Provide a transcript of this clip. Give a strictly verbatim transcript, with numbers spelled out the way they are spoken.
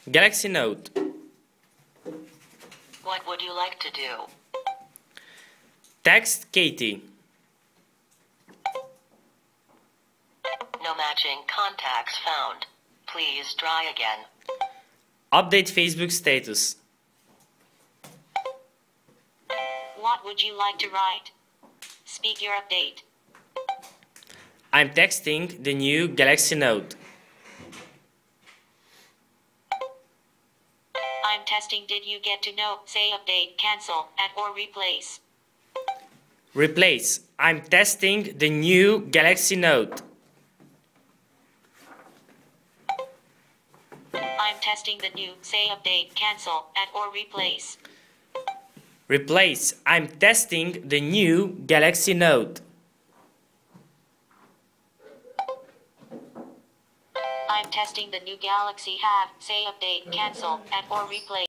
Galaxy Note. What would you like to do? Text Katie. No matching contacts found. Please try again. Update Facebook status. What would you like to write? Speak your update. I'm texting the new Galaxy Note. I'm testing. Did you get to know? Say update, cancel, add or replace. Replace. I'm testing the new Galaxy Note. I'm testing the new. Say update, cancel, add or replace. Replace. I'm testing the new Galaxy Note. I'm testing the new Galaxy. Have. Say update, cancel, add or replace.